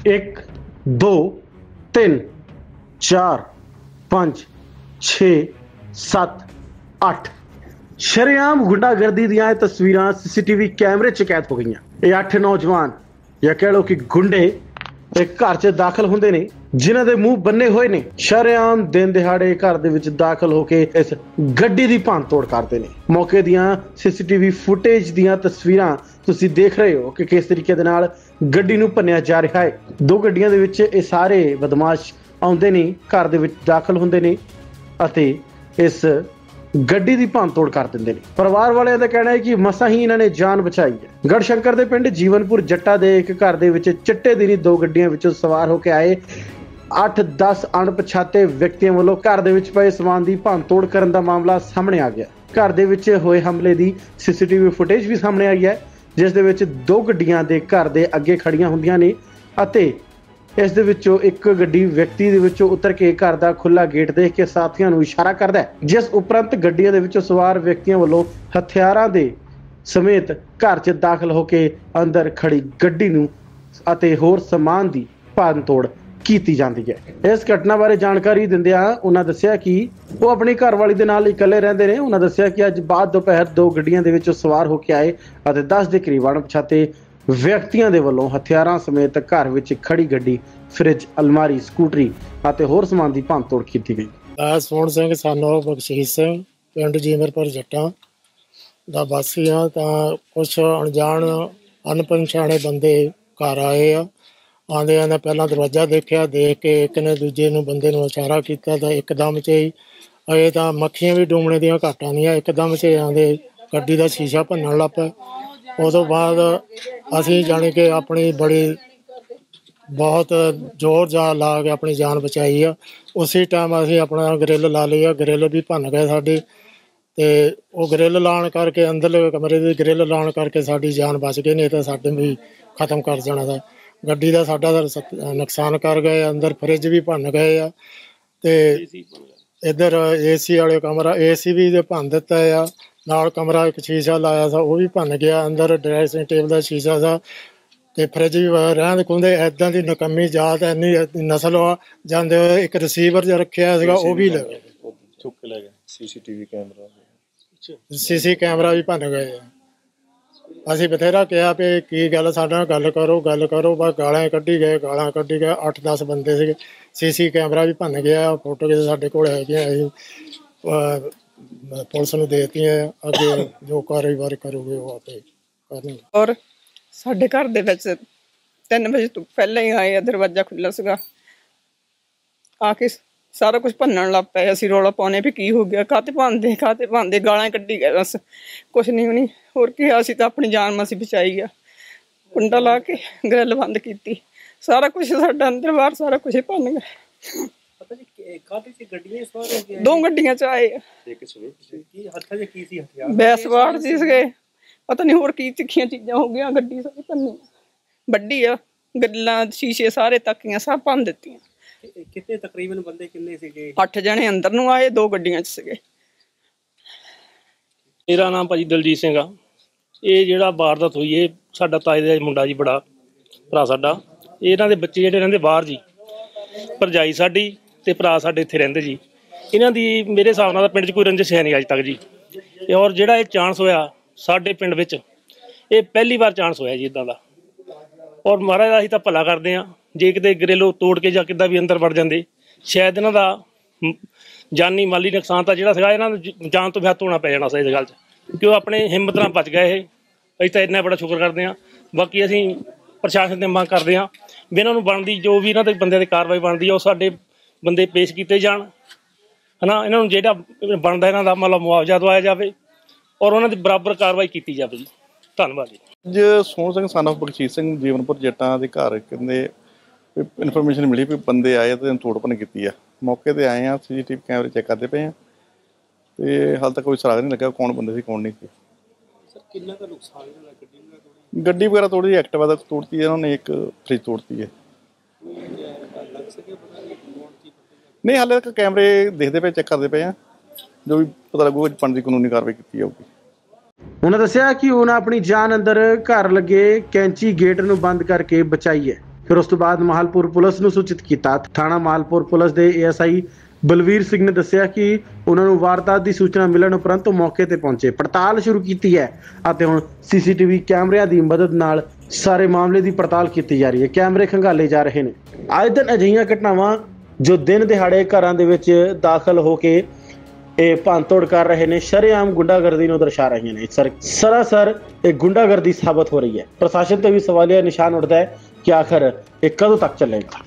1 2 3 4 5 6 7 8 ਸ਼ਰੇਆਮ ਗੁੰਡਾਗਰਦੀ ਦੀਆਂ ਇਹ ਤਸਵੀਰਾਂ ਸੀਸੀਟੀਵੀ ਕੈਮਰੇ 'ਚ ਕੈਦ ਹੋ ਗਈਆਂ। ਇਹ 8 ਨੌਜਵਾਨ ਜਾਂ ਕਹਿ ਲਓ ਕਿ ਗੁੰਡੇ एक घर च दाखिल होंदे ने जिन्हां दे मूंह बन्ने होए ने। शरेआम दिन दिहाड़े घर दे विच दाखिल होके इस गड्डी दी भंन तोड़ करदे ने। मौके दियां सीसीटीवी फुटेज दियां तस्वीरां तुसीं देख रहे हो कि किस तरीके दे नाल गड्डी नूं भन्निया जा रहा है। दो गड्डियां दे विच इह सारे बदमाश आउंदे ने, घर दे विच दाखिल होंदे ने अते इस गड्डी दी भंन तोड़ कर दिंदे ने। परिवार वालिਆਂ ਦਾ कहना है कि मसा ही इन्हां ने जान बचाई है। गढ़शंकर ਦੇ ਪਿੰਡ ਜੀਵਨਪੁਰ ਜੱਟਾ ਦੇ ਇੱਕ ਘਰ ਦੇ ਵਿੱਚ ਚਿੱਟੇ ਦਿਨੀ ਦੋ ਗੱਡੀਆਂ ਵਿੱਚੋਂ ਸਵਾਰ ਹੋ ਕੇ ਆਏ 8-10 ਅਣਪਛਾਤੇ ਵਿਅਕਤੀਆਂ ਵੱਲੋਂ ਘਰ ਦੇ ਵਿੱਚ ਪਏ ਸਮਾਨ ਦੀ ਭੰਨ ਤੋੜ ਕਰਨ ਦਾ ਮਾਮਲਾ ਸਾਹਮਣੇ ਆ ਗਿਆ। ਘਰ ਦੇ ਵਿੱਚ ਹੋਏ ਹਮਲੇ ਦੀ ਸੀਸੀਟੀਵੀ ਫੁਟੇਜ ਵੀ ਸਾਹਮਣੇ ਆਈ ਹੈ, ਜਿਸ ਦੇ ਵਿੱਚ ਦੋ ਗੱਡੀਆਂ ਦੇ ਘਰ ਦੇ ਅੱਗੇ ਖੜੀਆਂ ਹੁੰਦੀਆਂ ਨੇ ਅਤੇ ਇਸ ਦੇ ਵਿੱਚੋਂ ਇੱਕ ਗੱਡੀ ਵਿਅਕਤੀ ਦੇ ਵਿੱਚੋਂ ਉਤਰ ਕੇ ਘਰ ਦਾ ਖੁੱਲਾ ਗੇਟ ਦੇਖ ਕੇ ਸਾਥੀਆਂ ਨੂੰ ਇਸ਼ਾਰਾ ਕਰਦਾ ਹੈ, ਜਿਸ ਉਪਰੰਤ ਗੱਡੀਆਂ ਦੇ ਵਿੱਚੋਂ ਸਵਾਰ ਵਿਅਕਤੀਆਂ ਵੱਲੋਂ ਹਥਿਆਰਾਂ ਦੇ ਸਮੇਤ ਘਰ 'ਚ ਦਾਖਲ ਹੋ ਕੇ ਅੰਦਰ ਖੜੀ ਗੱਡੀ ਨੂੰ ਅਤੇ ਹੋਰ ਸਮਾਨ ਦੀ ਭੰਨ ਤੋੜ ਕੀਤੀ ਜਾਂਦੀ ਹੈ। ਇਸ ਘਟਨਾ ਬਾਰੇ ਜਾਣਕਾਰੀ ਦਿੰਦਿਆਂ ਉਹਨਾਂ ਦੱਸਿਆ ਕਿ ਉਹ ਆਪਣੀ ਘਰਵਾਲੀ ਦੇ ਨਾਲ ਇਕੱਲੇ ਰਹਿੰਦੇ ਨੇ। ਉਹਨਾਂ ਦੱਸਿਆ ਕਿ ਅੱਜ ਬਾਅਦ ਦੁਪਹਿਰ ਦੋ ਗੱਡੀਆਂ ਦੇ ਵਿੱਚੋਂ ਸਵਾਰ ਹੋ ਕੇ ਆਏ ਅਤੇ 10 ਦੇ ਕਰੀਬ ਅਣਪਛਾਤੇ ਵਿਅਕਤੀਆਂ ਦੇ ਵੱਲੋਂ ਹਥਿਆਰਾਂ ਸਮੇਤ ਘਰ ਵਿੱਚ ਖੜੀ ਗੱਡੀ, ਫ੍ਰਿਜ, ਅਲਮਾਰੀ, ਸਕੂਟਰੀ ਅਤੇ ਹੋਰ ਸਮਾਨ ਦੀ ਭੰਨ ਤੋੜ ਕੀਤੀ ਗਈ। ਸੋਹਣ ਸਿੰਘ ਸਾਨੂੰ ਬਖਸ਼ੀਸ਼ ਸਿੰਘ ਪਿੰਡ ਜੀਵਨਪੁਰ ਜੱਟਾਂ ਦਾ ਵਾਸੀ ਆ। ਤਾਂ ਕੁਛ ਅਣਜਾਣ ਅਣਪਛਾਣੇ ਬੰਦੇ ਘਰ ਆਏ ਆ। ਆਉਂਦਿਆਂ ਨੇ ਪਹਿਲਾਂ ਦਰਵਾਜ਼ਾ ਦੇਖਿਆ, ਦੇਖ ਕੇ ਇੱਕ ਨੇ ਦੂਜੇ ਨੂੰ ਬੰਦੇ ਨੂੰ ਇਸ਼ਾਰਾ ਕੀਤਾ ਤਾਂ ਇੱਕਦਮ 'ਚ ਹੀ ਇਹ ਤਾਂ ਮੱਖੀਆਂ ਵੀ ਡੂਮਣੇ ਦੀਆਂ ਘਾਟਾਂ ਦੀਆਂ ਇੱਕਦਮ 'ਚ ਆਉਂਦੇ ਗੱਡੀ ਦਾ ਸ਼ੀਸ਼ਾ ਭੰਨਣ ਲੱਗ ਪਏ। ਉਦੋਂ ਬਾਅਦ ਅਸੀਂ ਜਾਣੀ ਕਿ ਆਪਣੀ ਬੜੀ ਬਹੁਤ ਜ਼ੋਰ ਜਾਨ ਲਾ ਕੇ ਆਪਣੀ ਜਾਨ ਬਚਾਈ ਆ। ਉਸੇ ਟਾਈਮ ਅਸੀਂ ਆਪਣਾ ਗਰਿੱਲ ਲਾ ਲਈ ਆ, ਗਰਿੱਲ ਵੀ ਭੰਨ ਗਏ ਸਾਡੇ ਅਤੇ ਉਹ ਗਰਿੱਲ ਲਾਉਣ ਕਰਕੇ ਅੰਦਰਲੇ ਕਮਰੇ ਦੀ ਗਰਿੱਲ ਲਾਉਣ ਕਰਕੇ ਸਾਡੀ ਜਾਨ ਬਚ ਗਈ, ਨਹੀਂ ਤਾਂ ਸਾਡੇ ਵੀ ਖਤਮ ਕਰ ਜਾਣਾ ਦਾ। ਗੱਡੀ ਦਾ ਸਾਡਾ ਨੁਕਸਾਨ ਕਰ ਗਏ, ਅੰਦਰ ਫਰਿੱਜ ਵੀ ਭੰਨ ਗਏ ਆ ਅਤੇ ਇੱਧਰ AC ਵਾਲੇ ਕਮਰਾ AC ਵੀ ਭੰਨ ਦਿੱਤਾ ਆ। ਨਾਲ ਕਮਰਾ ਇੱਕ ਸ਼ੀਸ਼ਾ ਲਾਇਆ ਸੀ ਉਹ ਵੀ ਭੰਨ ਗਿਆ। ਅੰਦਰ ਡਰੈਸਿੰਗ ਟੇਬਲ ਦਾ ਸ਼ੀਸ਼ਾ ਸੀ ਅਤੇ ਫਰਿੱਜ ਵੀ ਰਹਿੰਦ ਖੁੰਹਦੇ। ਇੱਦਾਂ ਦੀ ਨਕੰਮੀ ਜਾਤ ਇੰਨੀ ਨਸਲ ਜਾਂਦੇ ਹੋਏ ਇੱਕ ਰਿਸੀਵਰ ਜਿਹਾ ਰੱਖਿਆ ਸੀਗਾ ਉਹ ਵੀ ਚੁੱਕ ਕੇ ਲੈ ਗਏ। CC ਕੈਮਰਾ ਵੀ ਭੰਨ ਗਏ ਆ। ਅਸੀਂ ਬਥੇਰਾ ਕਿਹਾ ਵੀ ਕੀ ਗੱਲ, ਸਾਡੇ ਨਾਲ ਗੱਲ ਕਰੋ। ਬਸ ਗਾਲਾਂ ਕੱਢੀ ਗਏ। 8-10 ਬੰਦੇ ਸੀਗੇ। CC ਕੈਮਰਾ ਵੀ ਭੰਨ ਗਿਆ। ਫੋਟੋ ਕਿਸੇ ਸਾਡੇ ਕੋਲ ਹੈਗੀਆਂ, ਅਸੀਂ ਪੁਲਿਸ ਨੂੰ ਦੇ ਦਿੱਤੀਆਂ। ਅੱਗੇ ਜੋ ਕਾਰਵਾਈ ਕਰੂਗੇ ਉਹ ਆਪੇ ਕਰਨਗੇ। ਔਰ ਸਾਡੇ ਘਰ ਦੇ ਵਿੱਚ 3 ਵਜੇ ਤੋਂ ਪਹਿਲਾਂ ਹੀ ਆਏ ਆ, ਦਰਵਾਜ਼ਾ ਖੁੱਲ੍ਹਾ ਸੀਗਾ। ਆ ਕੇ ਸਾਰਾ ਕੁਝ ਭੰਨਣ ਲੱਗ ਪਏ। ਅਸੀਂ ਰੌਲਾ ਪਾਉਂਦੇ ਵੀ ਕੀ ਹੋ ਗਿਆ, ਕਾਹਤੇ ਭੰਨਦੇ, ਗਾਲਾਂ ਕੱਢੀ ਗਏ। ਬਸ ਕੁਛ ਨਹੀਂ ਹੋਰ ਕੀ। ਅਸੀਂ ਤਾਂ ਆਪਣੀ ਜਾਨ ਮਾਸੀ ਬਚਾਈ ਆ। ਕੁੰਡਾ ਲਾ ਕੇ ਗਰਿੱਲ ਬੰਦ ਕੀਤੀ। ਸਾਰਾ ਕੁਝ ਸਾਡਾ ਅੰਦਰ ਬਾਹਰ ਸਾਰਾ ਕੁਝ ਭੰਨ ਗਏ। ਦੋ ਗੱਡੀਆਂ 'ਚ ਆਏ ਆ। ਬੈਸਵਾੜ ਜੀ ਸੀਗੇ, ਪਤਾ ਨਹੀਂ ਹੋਰ ਕੀ ਤਿੱਖੀਆਂ ਚੀਜ਼ਾਂ ਹੋ ਗਈਆਂ। ਗੱਡੀ ਸਾਰੀ ਭੰਨੀ, ਵੱਡੀ ਆ। ਗੱਲਾਂ, ਸ਼ੀਸ਼ੇ ਸਾਰੇ, ਤੱਕੀਆਂ ਸਭ ਭੰਨ ਦਿੱਤੀਆਂ। ਕਿੰਨੇ ਤਕਰੀਬਨ ਬੰਦੇ ਕਿੰਨੇ ਸੀਗੇ? 8 ਜਣੇ ਅੰਦਰ ਨੂੰ ਆਏ, 2 ਗੱਡੀਆਂ 'ਚ ਸੀਗੇ। ਮੇਰਾ ਨਾਮ ਭਾਜੀ ਦਲਜੀਤ ਸਿੰਘ ਆ। ਇਹ ਜਿਹੜਾ ਵਾਰਦਾਤ ਹੋਈ ਇਹ ਸਾਡਾ ਤਾਏ ਦਾ ਮੁੰਡਾ ਜੀ, ਬੜਾ ਭਰਾ ਸਾਡਾ। ਇਹਨਾਂ ਦੇ ਬੱਚੇ ਜਿਹੜੇ ਰਹਿੰਦੇ ਬਾਹਰ ਜੀ, ਭਰਜਾਈ ਸਾਡੀ ਅਤੇ ਭਰਾ ਸਾਡੇ ਇੱਥੇ ਰਹਿੰਦੇ ਜੀ। ਇਹਨਾਂ ਦੀ ਮੇਰੇ ਹਿਸਾਬ ਨਾਲ ਤਾਂ ਪਿੰਡ 'ਚ ਕੋਈ ਰੰਜਿਸ਼ ਹੈ ਨਹੀਂ ਅੱਜ ਤੱਕ ਜੀ। ਔਰ ਜਿਹੜਾ ਇਹ ਚਾਂਸ ਹੋਇਆ ਸਾਡੇ ਪਿੰਡ ਵਿੱਚ, ਇਹ ਪਹਿਲੀ ਵਾਰ ਚਾਂਸ ਹੋਇਆ ਜੀ ਇੱਦਾਂ ਦਾ। ਔਰ ਮਹਾਰਾਜ ਦਾ ਅਸੀਂ ਤਾਂ ਭਲਾ ਕਰਦੇ ਹਾਂ। ਜੇ ਕਿਤੇ ਗਰਿੱਲ ਤੋੜ ਕੇ ਜਾਂ ਕਿੱਦਾਂ ਵੀ ਅੰਦਰ ਵੜ ਜਾਂਦੇ, ਸ਼ਾਇਦ ਇਹਨਾਂ ਦਾ ਜਾਨੀ ਮਾਲੀ ਨੁਕਸਾਨ ਤਾਂ ਜਿਹੜਾ ਸੀਗਾ ਇਹਨਾਂ ਨੂੰ ਜਾਨ ਤੋਂ ਵੀ ਹੱਥ ਧੋਣਾ ਪੈ ਜਾਣਾ ਸੀ ਇਸ ਗੱਲ 'ਚ, ਕਿਉਂਕਿ ਉਹ ਆਪਣੇ ਹਿੰਮਤ ਨਾਲ ਬਚ ਗਏ। ਇਹ ਅਸੀਂ ਤਾਂ ਇੰਨਾ ਬੜਾ ਸ਼ੁਕਰ ਕਰਦੇ ਹਾਂ। ਬਾਕੀ ਅਸੀਂ ਪ੍ਰਸ਼ਾਸਨ ਤੇ ਮੰਗ ਕਰਦੇ ਹਾਂ ਵੀ ਇਹਨਾਂ ਨੂੰ ਬਣਦੀ ਜੋ ਵੀ ਇਹਨਾਂ ਦੇ ਬੰਦਿਆਂ ਦੀ ਕਾਰਵਾਈ ਬਣਦੀ ਆ ਉਹ ਸਾਡੇ ਬੰਦੇ ਪੇਸ਼ ਕੀਤੇ ਜਾਣ, ਹੈ ਨਾ। ਇਹਨਾਂ ਨੂੰ ਜਿਹੜਾ ਬਣਦਾ ਇਹਨਾਂ ਦਾ ਮਤਲਬ ਮੁਆਵਜ਼ਾ ਦਵਾਇਆ ਜਾਵੇ ਔਰ ਉਹਨਾਂ ਦੀ ਬਰਾਬਰ ਕਾਰਵਾਈ ਕੀਤੀ ਜਾਵੇ ਜੀ। ਧੰਨਵਾਦ ਜੀ। ਅੱਜ ਸੋਹਣ ਸਿੰਘ ਸਨ ਆਫ ਬਖਸ਼ੀਸ਼ ਸਿੰਘ ਜੀਵਨਪੁਰ ਜੱਟਾਂ ਦੇ ਘਰ ਕਹਿੰਦੇ ਇਨਫੋਰਮੇਸ਼ਨ ਮਿਲੀ ਵੀ ਬੰਦੇ ਆਏ ਅਤੇ ਤੋੜ ਭੰਨ ਕੀਤੀ ਆ। ਮੌਕੇ 'ਤੇ ਆਏ ਆ, CCTV ਕੈਮਰੇ ਚੈੱਕ ਕਰਦੇ ਪਏ ਆ ਅਤੇ ਹਾਲੇ ਤੱਕ ਕੋਈ ਸੁਰਾਗ ਨਹੀਂ ਲੱਗਾ ਕੌਣ ਬੰਦੇ ਸੀ ਕੌਣ ਨਹੀਂ ਸੀ। ਕਿੰਨਾ ਕੁ ਨੁਕਸਾਨ ਗੱਡੀ ਵਗੈਰਾ ਤੋੜੀ, ਐਕਟਿਵਾ ਦਾ ਤੋੜਤੀ ਹੈ ਉਹਨਾਂ ਨੇ, ਇੱਕ ਫਰਿੱਜ ਤੋੜਤੀ ਹੈ। ਨਹੀਂ ਹਾਲੇ ਤੱਕ ਕੈਮਰੇ ਦੇਖਦੇ ਪਏ, ਚੈੱਕ ਕਰਦੇ ਪਏ ਆ। ਜੋ ਵੀ ਪਤਾ ਲੱਗੂਗਾ ਬਣਦੀ ਕਾਨੂੰਨੀ ਕਾਰਵਾਈ ਕੀਤੀ ਜਾਊਗੀ। ਉਹਨਾਂ ਦੱਸਿਆ ਕਿ ਉਹਨਾਂ ਆਪਣੀ ਜਾਨ ਅੰਦਰ ਘਰ ਲੱਗੇ ਕੈਂਚੀ ਗੇਟ ਨੂੰ ਬੰਦ ਕਰਕੇ ਬਚਾਈ ਹੈ। ਫਿਰ ਉਸ ਤੋਂ ਬਾਅਦ ਮਾਹਲਪੁਰ ਪੁਲਿਸ ਨੂੰ ਸੂਚਿਤ ਕੀਤਾ। ਥਾਣਾ ਮਾਹਲਪੁਰ ਪੁਲਿਸ ਦੇ ASI ਬਲਵੀਰ ਸਿੰਘ ਨੇ ਦੱਸਿਆ ਕਿ ਉਹਨਾਂ ਨੂੰ ਵਾਰਦਾਤ ਦੀ ਸੂਚਨਾ ਮਿਲਣ ਉਪਰੰਤ ਮੌਕੇ ਤੇ ਪਹੁੰਚੇ, ਪੜਤਾਲ ਸ਼ੁਰੂ ਕੀਤੀ ਹੈ ਅਤੇ ਹੁਣ CCTV ਕੈਮਰਿਆਂ ਦੀ ਮਦਦ ਨਾਲ ਸਾਰੇ ਮਾਮਲੇ ਦੀ ਪੜਤਾਲ ਕੀਤੀ ਜਾ ਰਹੀ ਹੈ। ਕੈਮਰੇ ਖੰਗਾਲੇ ਜਾ ਰਹੇ ਨੇ। ਅੱਜ ਦਿਨ ਅਜਿਹੀਆਂ ਘਟਨਾਵਾਂ ਜੋ ਦਿਨ ਦਿਹਾੜੇ ਘਰਾਂ ਦੇ ਵਿੱਚ ਦਾਖਲ ਹੋ ਕੇ ਇਹ ਭੰਨਤੋੜ ਕਰ ਰਹੇ ਨੇ, ਸ਼ਰੇਆਮ ਗੁੰਡਾਗਰਦੀ ਨੂੰ ਦਰਸਾ ਰਹੀਆਂ ਨੇ। ਸਰਾਸਰ ਇਹ ਗੁੰਡਾਗਰਦੀ ਸਾਬਤ ਹੋ ਰਹੀ ਹੈ। ਪ੍ਰਸ਼ਾਸਨ ਤੇ ਵੀ ਸਵਾਲੀਆ ਨਿਸ਼ਾਨ ਉੱਠਦਾ ਹੈ ਕਿ ਆਖਰ ਇਹ ਕਦੋਂ ਤੱਕ ਚੱਲੇਗਾ।